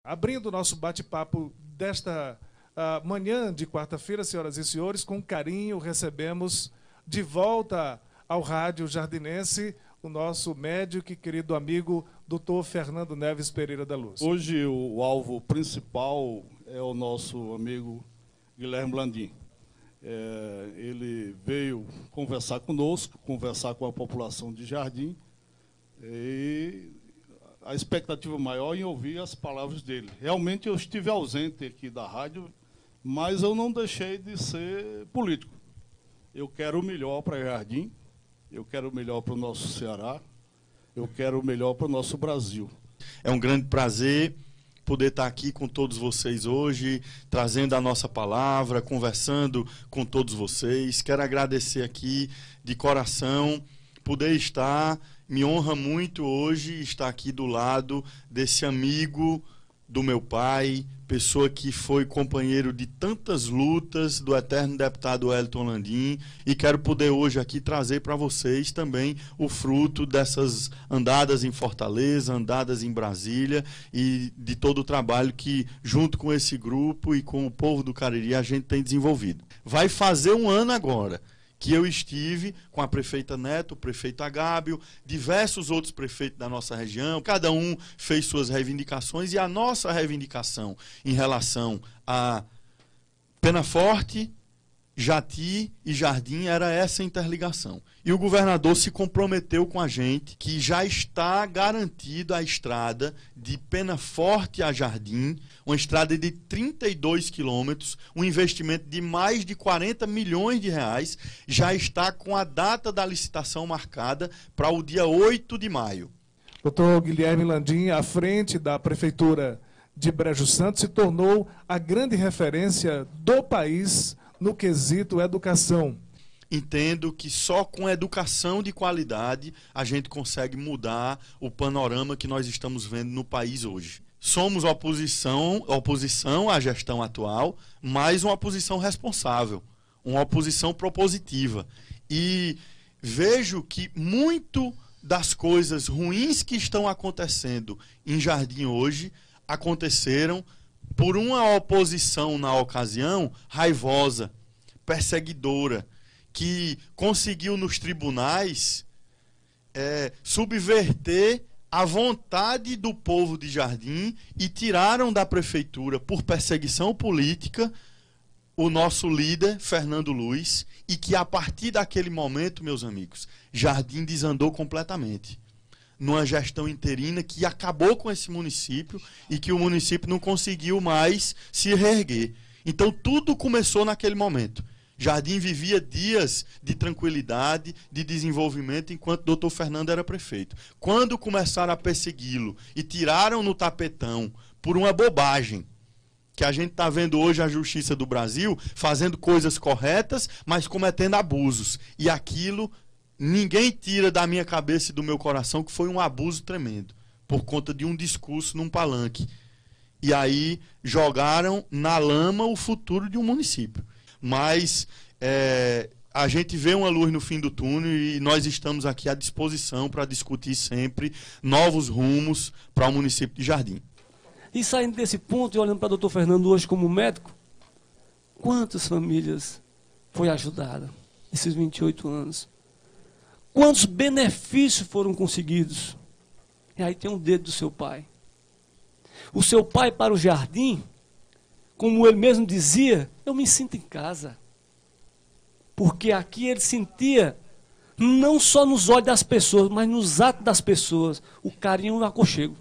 Abrindo o nosso bate-papo desta manhã de quarta-feira, senhoras e senhores, com carinho recebemos de volta ao Rádio Jardinense o nosso médico e querido amigo, Dr. Fernando Neves Pereira da Luz. Hoje o alvo principal é o nosso amigo Guilherme Landim. Ele veio conversar conosco, conversar com a população de Jardim, e a expectativa maior em ouvir as palavras dele. Realmente eu estive ausente aqui da rádio, mas eu não deixei de ser político. Eu quero o melhor para Jardim, eu quero o melhor para o nosso Ceará, eu quero o melhor para o nosso Brasil. É um grande prazer poder estar aqui com todos vocês hoje, trazendo a nossa palavra, conversando com todos vocês. Quero agradecer aqui de coração, poder estar, me honra muito hoje estar aqui do lado desse amigo do meu pai, pessoa que foi companheiro de tantas lutas do eterno deputado Wellington Landim, e quero poder hoje aqui trazer para vocês também o fruto dessas andadas em Fortaleza, andadas em Brasília e de todo o trabalho que, junto com esse grupo e com o povo do Cariri, a gente tem desenvolvido. Vai fazer um ano agora que eu estive com a prefeita Neto, o prefeito Agábio, diversos outros prefeitos da nossa região, cada um fez suas reivindicações, e a nossa reivindicação em relação a Penaforte, Jati e Jardim era essa interligação. E o governador se comprometeu com a gente que já está garantida a estrada de Penaforte a Jardim, uma estrada de 32 quilômetros, um investimento de mais de 40 milhões de reais, já está com a data da licitação marcada para o dia 8 de maio. Doutor Guilherme Landim, à frente da Prefeitura de Brejo Santo, se tornou a grande referência do país no quesito educação. Entendo que só com educação de qualidade a gente consegue mudar o panorama que nós estamos vendo no país hoje. Somos oposição à gestão atual, mas uma oposição responsável, uma oposição propositiva. E vejo que muito das coisas ruins que estão acontecendo em Jardim hoje aconteceram por uma oposição, na ocasião, raivosa, perseguidora, que conseguiu nos tribunais subverter a vontade do povo de Jardim e tiraram da prefeitura, por perseguição política, o nosso líder, Fernando Luiz, e que a partir daquele momento, meus amigos, Jardim desandou completamente. Numa gestão interina que acabou com esse município e que o município não conseguiu mais se reerguer. Então tudo começou naquele momento. Jardim vivia dias de tranquilidade, de desenvolvimento, enquanto o doutor Fernando era prefeito. Quando começaram a persegui-lo e tiraram no tapetão por uma bobagem, que a gente está vendo hoje a Justiça do Brasil fazendo coisas corretas, mas cometendo abusos. E aquilo ninguém tira da minha cabeça e do meu coração que foi um abuso tremendo, por conta de um discurso num palanque. E aí jogaram na lama o futuro de um município. Mas a gente vê uma luz no fim do túnel e nós estamos aqui à disposição para discutir sempre novos rumos para o município de Jardim. E saindo desse ponto e olhando para o doutor Fernando hoje como médico, quantas famílias foi ajudada nesses 28 anos? Quantos benefícios foram conseguidos? E aí tem um dedo do seu pai. O seu pai para o Jardim, como ele mesmo dizia, eu me sinto em casa. Porque aqui ele sentia, não só nos olhos das pessoas, mas nos atos das pessoas, o carinho e o aconchego.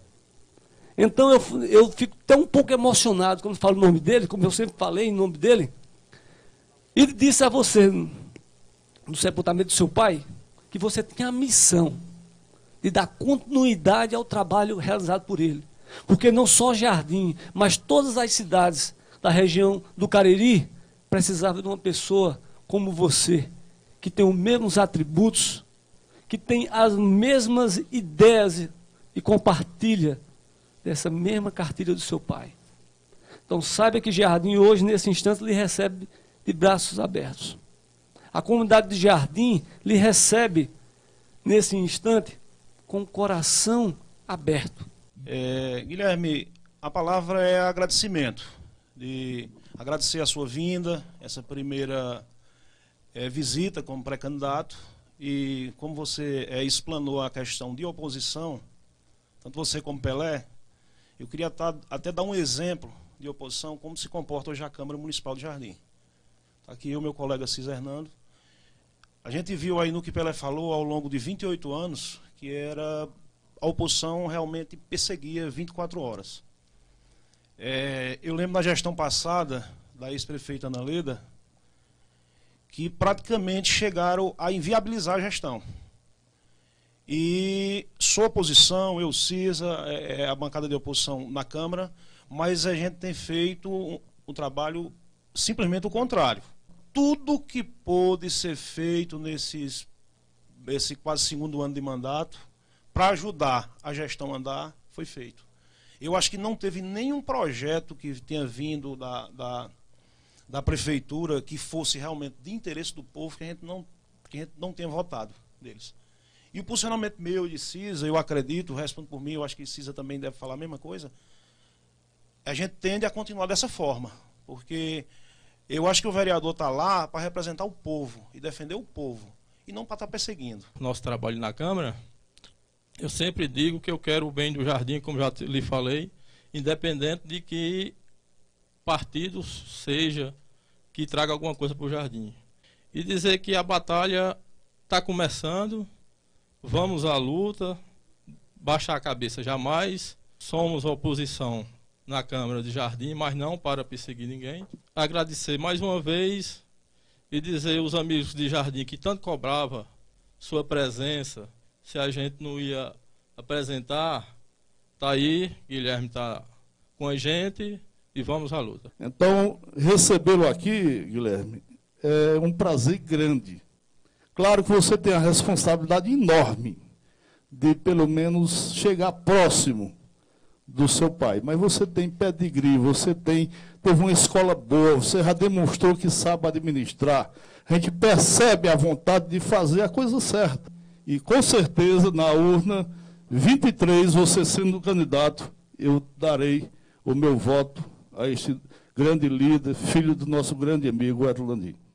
Então eu fico até um pouco emocionado quando falo o nome dele, como eu sempre falei em nome dele. Ele disse a você, no sepultamento do seu pai, que você tem a missão de dar continuidade ao trabalho realizado por ele. Porque não só Jardim, mas todas as cidades da região do Cariri precisavam de uma pessoa como você, que tem os mesmos atributos, que tem as mesmas ideias e compartilha dessa mesma cartilha do seu pai. Então saiba que Jardim hoje, nesse instante, lhe recebe de braços abertos. A comunidade de Jardim lhe recebe, nesse instante, com o coração aberto. Guilherme, A palavra é agradecimento, de agradecer a sua vinda, essa primeira visita como pré-candidato, e como você explanou a questão de oposição, tanto você como Pelé, eu queria até dar um exemplo de oposição, como se comporta hoje a Câmara Municipal de Jardim. Está aqui o meu colega César Hernando. A gente viu aí no que Pelé falou ao longo de 28 anos, que era a oposição realmente perseguia 24 horas. Eu lembro da gestão passada, da ex-prefeita Ana Leda, que praticamente chegaram a inviabilizar a gestão. E sua oposição, eu, Cisa, a bancada de oposição na Câmara, mas a gente tem feito um trabalho simplesmente o contrário. Tudo que pôde ser feito nesse quase segundo ano de mandato, para ajudar a gestão a andar, foi feito. Eu acho que não teve nenhum projeto que tenha vindo da prefeitura que fosse realmente de interesse do povo que a gente não tenha votado deles. E o posicionamento meu e de Cisa, eu acredito, respondo por mim, eu acho que Cisa também deve falar a mesma coisa, a gente tende a continuar dessa forma, porque eu acho que o vereador está lá para representar o povo e defender o povo, e não para estar perseguindo. Nosso trabalho na Câmara, eu sempre digo que eu quero o bem do Jardim, como já lhe falei, independente de que partido seja que traga alguma coisa para o Jardim. E dizer que a batalha está começando, vamos à luta, baixar a cabeça jamais, somos oposição na Câmara de Jardim, mas não para perseguir ninguém. Agradecer mais uma vez e dizer aos amigos de Jardim que tanto cobrava sua presença, se a gente não ia apresentar, tá aí, Guilherme está com a gente e vamos à luta. Então, recebê-lo aqui, Guilherme, é um prazer grande. Claro que você tem a responsabilidade enorme de, pelo menos, chegar próximo do seu pai. Mas você tem pedigree, você teve uma escola boa, você já demonstrou que sabe administrar. A gente percebe a vontade de fazer a coisa certa. E, com certeza, na urna 23, você sendo candidato, eu darei o meu voto a este grande líder, filho do nosso grande amigo Edro Landim.